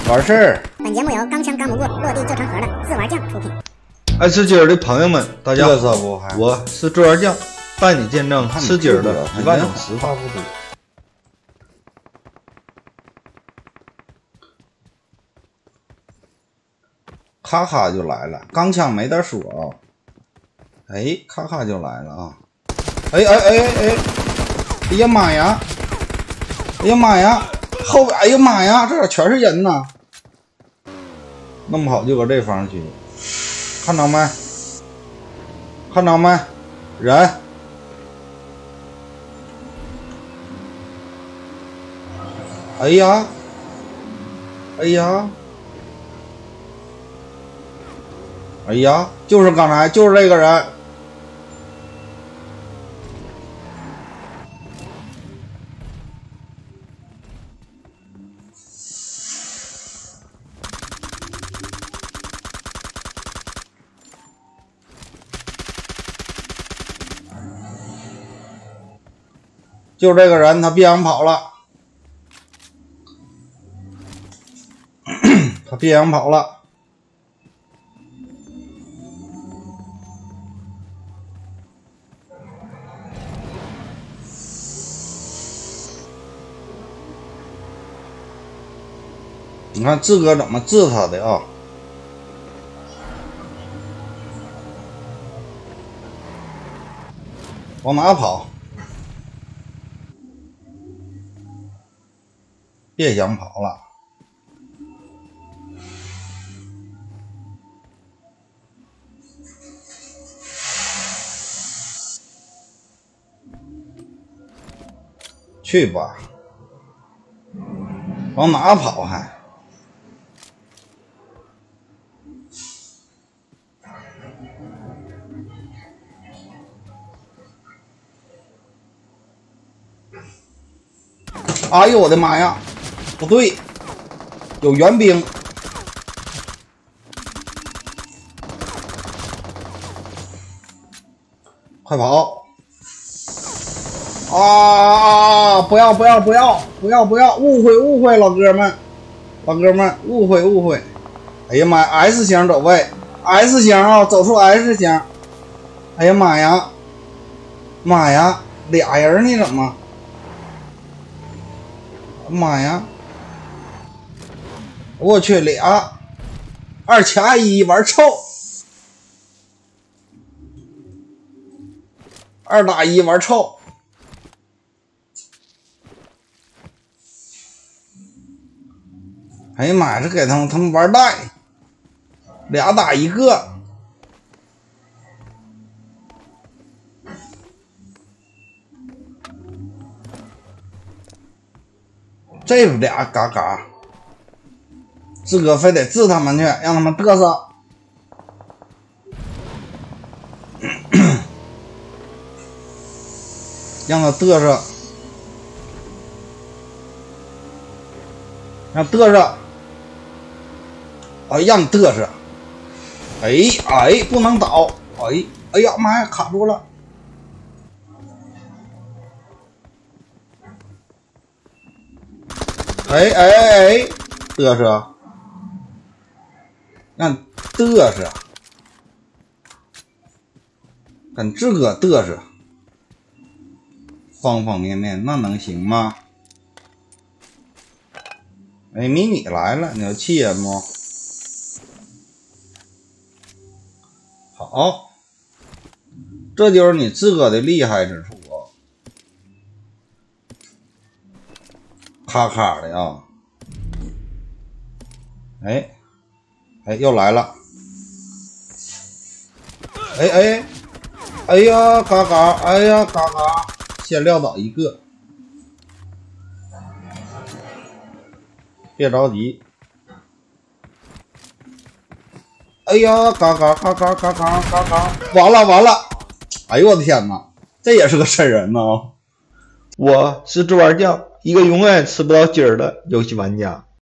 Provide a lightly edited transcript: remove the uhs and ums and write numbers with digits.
完事儿。 本节目由钢枪刚不过落地就成盒的自玩酱出品。 爱吃鸡儿的朋友们，大家好， 嘚瑟不还？ 我是自玩酱，带你见证吃鸡儿的1万种吃法。 不多。咔咔就来了，钢枪没得说啊！哎，咔咔就来了啊！哎呀妈呀！哎呀妈呀！后边，哎呀妈呀，这全是人呐！弄不好就搁这方去，看着没？看着没？人！哎呀！哎呀！哎呀，就是刚才，就是这个人。就是这个人，他别想跑了，他别想跑了。你看志哥怎么治他的啊？往哪跑？别想跑了！去吧，往哪跑还？哎呦我的妈呀！不对，有援兵！快跑！啊！不要！误会，老哥们，误会！哎呀妈呀 ！S 型走位 ，S 型啊，走出 S 型！哎呀妈呀！俩人呢怎么？妈呀！我去俩，2卡1玩臭，2打1玩臭。哎呀妈呀，这给他们玩带，2打1个。这俩嘎嘎，志哥非得治他们去，让他们嘚瑟。让他嘚瑟，让嘚瑟，让嘚瑟，哎，不能倒，哎呀妈呀，卡住了。哎，嘚瑟，让嘚瑟，跟志哥嘚瑟，方方面面，那能行吗？哎，迷你来了，你要气人不？好，这就是你志哥的厉害之处啊！咔咔的啊！哎，又来了！哎呀，嘎嘎！先撂倒一个，别着急。哎呀，嘎嘎！完了！哎呦我的天哪，这也是个瘆人呐！ 我是自玩酱，一个永远吃不到鸡儿的游戏玩家。